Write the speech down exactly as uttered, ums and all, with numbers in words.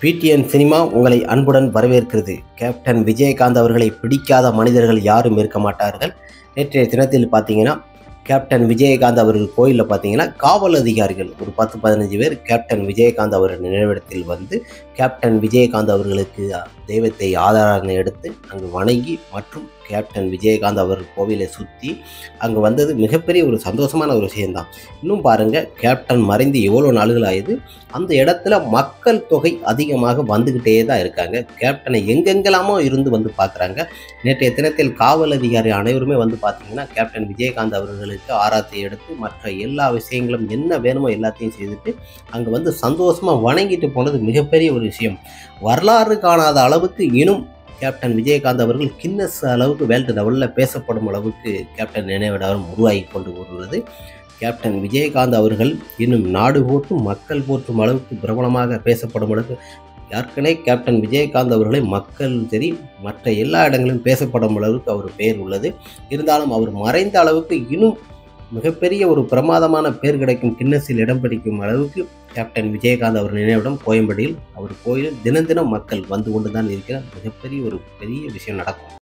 PTN cinema உங்களை அன்புடன் வரவேற்கிறது. கேப்டன் விஜயகாந்த் அவர்களை பிடிக்காத மனிதர்கள் யாரும் இருக்க மாட்டார்கள். நேற்றைய தினத்தில் பார்த்தீங்கன்னா கேப்டன் விஜயகாந்த் அவர்கள் கோயிலில் பார்த்தீங்கன்னா காவல் அதிகாரிகள் ஒரு பத்து பதினஞ்சு பேர் கேப்டன் விஜயகாந்த் அவர்கள் நினைவிடத்தில் வந்து கேப்டன் விஜயகாந்த் அவர்களுக்கு தெய்வத்தை ஆதாரம் எடுத்து அங்கு வணங்கி மற்றும் கேப்டன் விஜயகாந்த் அவர்கள் கோவிலை சுற்றி அங்கே வந்தது மிகப்பெரிய ஒரு சந்தோஷமான ஒரு விஷயம்தான். இன்னும் பாருங்கள், கேப்டன் மறைந்து எவ்வளோ நாளுகள் ஆயுது, அந்த இடத்துல மக்கள் தொகை அதிகமாக வந்துக்கிட்டே தான் இருக்காங்க. கேப்டனை எங்கெங்கெல்லாமோ இருந்து வந்து பார்க்குறாங்க. நேற்றைய தினத்தில் காவல் அதிகாரி அனைவருமே வந்து பார்த்திங்கன்னா கேப்டன் விஜயகாந்த் அவர்களுக்கு ஆராத்தி எடுத்து மற்ற எல்லா விஷயங்களும் என்ன வேணுமோ எல்லாத்தையும் செய்துட்டு அங்கே வந்து சந்தோஷமாக வணங்கிட்டு போனது மிகப்பெரிய ஒரு விஷயம். வரலாறு காணாத அளவுக்கு இன்னும் கேப்டன் விஜயகாந்த் அவர்கள் கின்னஸ் அளவுக்கு வேர்ல்டு லெவலில் பேசப்படும் அளவுக்கு கேப்டன் நினைவிடம் உருவாகி கொண்டு வருகிறது. கேப்டன் விஜயகாந்த் அவர்கள் இன்னும் நாடு போற்றும் மக்கள் போற்றும் அளவுக்கு பிரபலமாக பேசப்படும் அளவுக்கு ஏற்கனவே கேப்டன் விஜயகாந்த் அவர்களை மக்கள் சரி மற்ற எல்லா இடங்களிலும் பேசப்படும் அளவுக்கு அவர் பெயர் உள்ளது. இருந்தாலும் அவர் மறைந்த அளவுக்கு இன்னும் மிகப்பெரிய ஒரு பிரமாதமான பேர் கிடைக்கும், கின்னஸில் இடம் பிடிக்கும் அளவுக்கு கேப்டன் விஜயகாந்த் அவர் நினைவிடம் கோயம்பேடியில் அவர் கோயிலில் தினம் தினம் மக்கள் வந்து கொண்டு தான் இருக்கிற மிகப்பெரிய ஒரு பெரிய விஷயம் நடக்கும்.